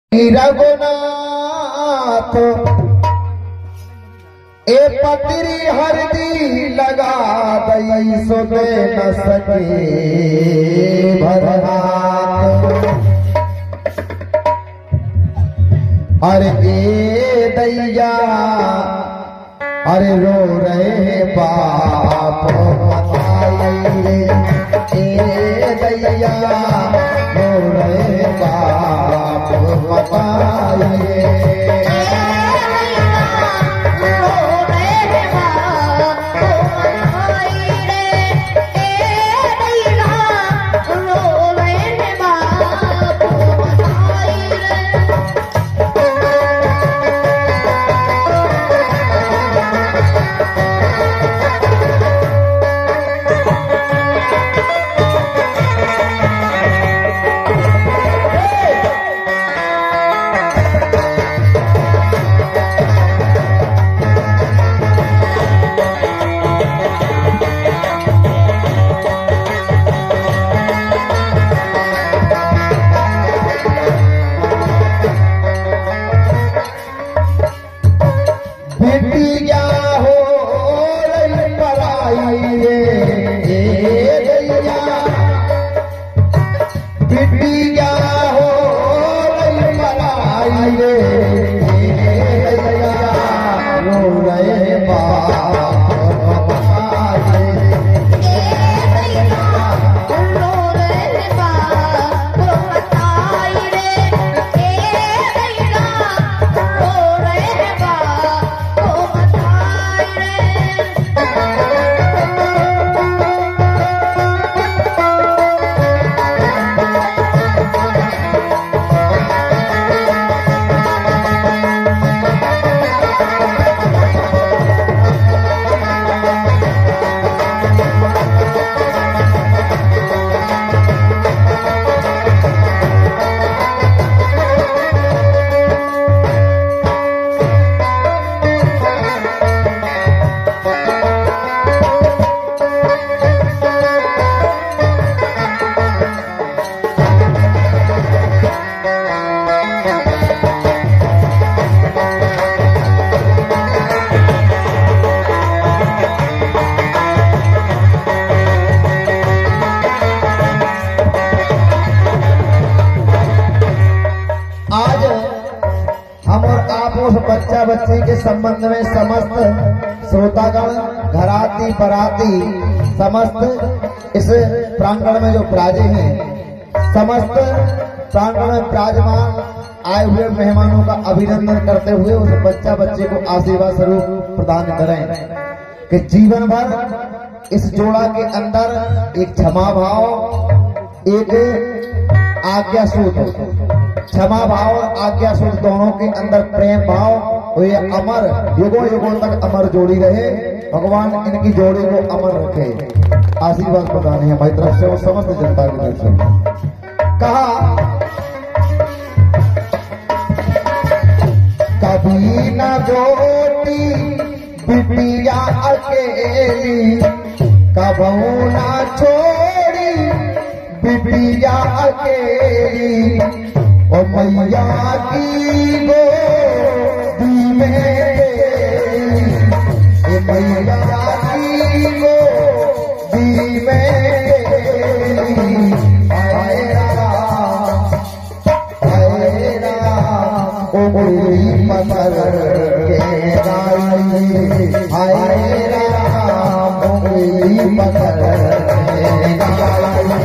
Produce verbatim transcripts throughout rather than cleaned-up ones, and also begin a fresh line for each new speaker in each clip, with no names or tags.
रघुनाथ ए पतरी हरदी लगा दई सो दे न सके भरहात। अरे ए दैया अरे रो रहे बाप बताइए, ए दैया रो रहे बाप बताइए। बच्चा बच्ची के संबंध में समस्त श्रोतागण घराती बराती समस्त इस प्रांगण में जो विराजे हैं, समस्त प्रांगण में विराजमान आए हुए मेहमानों का अभिनंदन करते हुए उस बच्चा बच्चे को आशीर्वाद स्वरूप प्रदान करें कि जीवन भर इस जोड़ा के अंदर एक क्षमा भाव, एक आज्ञा सूत, क्षमा भाव और आज्ञा सूत दोनों के अंदर प्रेम भाव और ये अमर युगों युगों तक अमर जोड़ी रहे। भगवान इनकी जोड़ी को अमर रखे। आशीर्वाद प्रदान है हमारी तरफ से और समस्त जनता की तरफ से। कहा कभी न जोटी बिटिया अकेली, कबहू न छोड़ी बिटिया अकेली, ओ मैया की गोदी में, ओ मैया की गोदी में आए राम, आए राम, ओ गोरी पकड़ के गाई, आए राम, ओ गोरी पकड़ के गाई।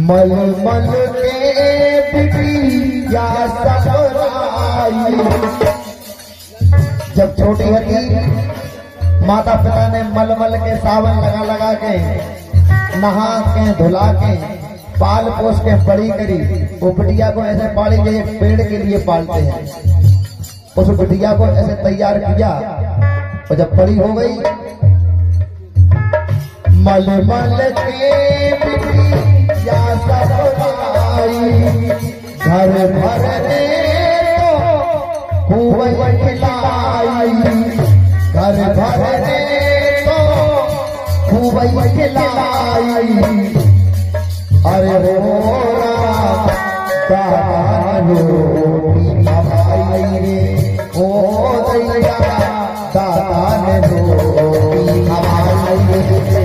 मल मल के बिटिया ससुराई। जब छोटी हटी माता पिता ने मल मल के सावन लगा लगा के नहा के धुला के पाल पोस के बड़ी करी। वो बिटिया को ऐसे पाली जैसे पेड़ के लिए पालते हैं। उस बिटिया को ऐसे तैयार किया और जब बड़ी हो गई मल मल के बिटिया ससुराई। घर भर ने तो खूब खिलाई। घर भर ने तो खूब खिलाई। अरे हो रोटी खवाई रे ओ दैया दादा ने रोटी खवाई रे।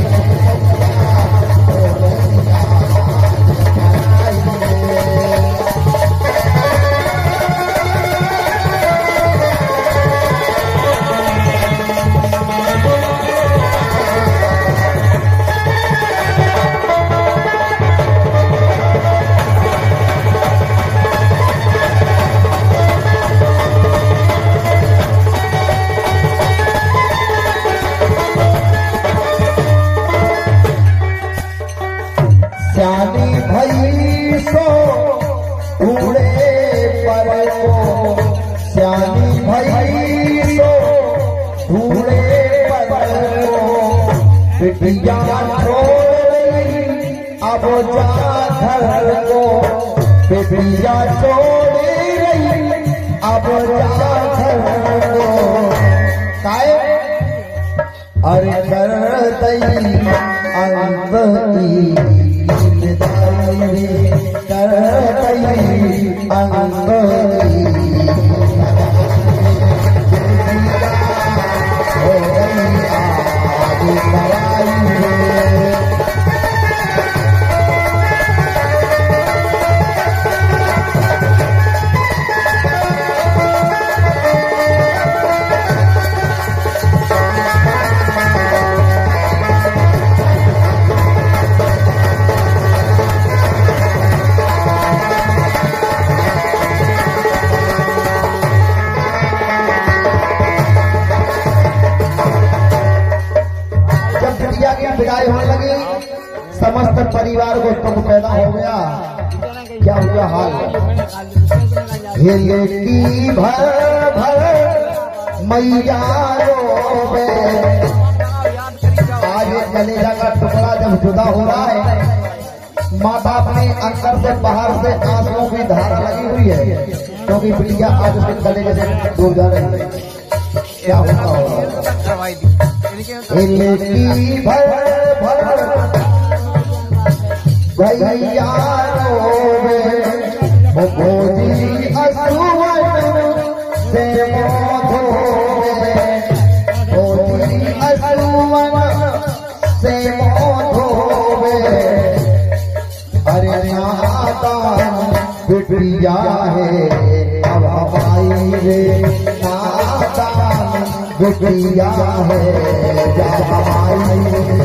श्यानी भई सो ढूंढे पर को। श्यानी भई सो ढूंढे पर को। बिटिया छोड़ अब जा घर को। बिटिया छोड़ अब जा घर को। काहे अरे कर दई अंग कर विदाई होने लगी। समस्त परिवार को दुख पैदा हो गया। क्या हुआ हाल? हिले की भर भर मैया रोवे। आज कलेजा का टुकड़ा जब जुदा हो रहा है, माता अपने अंदर से बाहर से आंसुओं की धारा लगी हुई है, क्योंकि बिटिया आज उसके कलेजे से दूर जा रही है। क्या होता होगा? हिले की भर भर भैया रोवे। गोदी असुवन से धोवे। गोदी असुवन से धोवे। अरे नादान बिटिया है अब हमारी रे। नादान बिटिया है जब हमारी